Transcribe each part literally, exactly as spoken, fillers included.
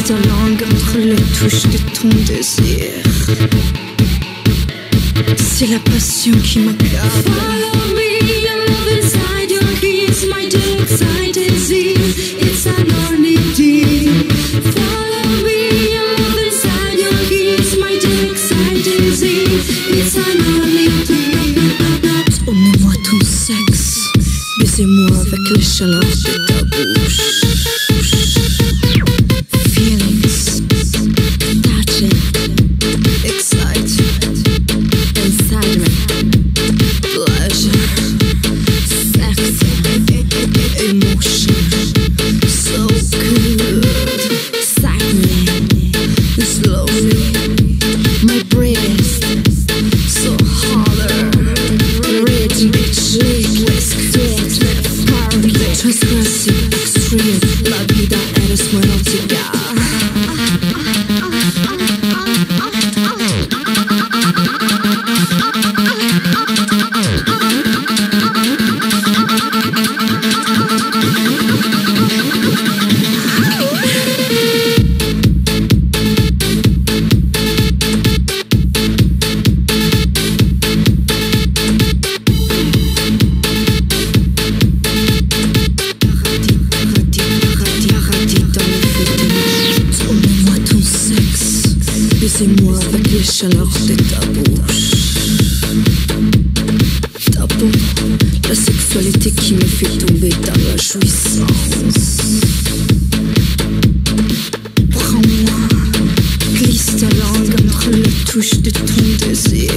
ta langue entre les touches de ton désir. C'est la passion qui m'accable. Follow me, your love inside your keys, my dear anxiety. It's an ornity. Follow me, your love inside your keys, my dear anxiety. It's an ornity. Tourne-moi ton sexe, baisez-moi avec les chaleurs de ta bouche. Feelings, touching, exciting, excitement, pleasure, sex, emotion, so good. Excite me, slowly, my breath, so harder, rich, chic, sweet, party, transparency, extreme, la vida eres erótica. Baisez-moi avec les chaleurs de ta bouche. Ta peau, la sexualité qui me fait tomber dans la jouissance. Prends-moi, glisse ta langue entre les touches de ton désir.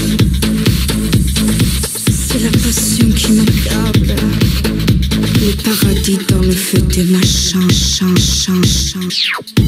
C'est la passion qui m'accable. Le paradis dans le feu des machins, chan, chan, chan.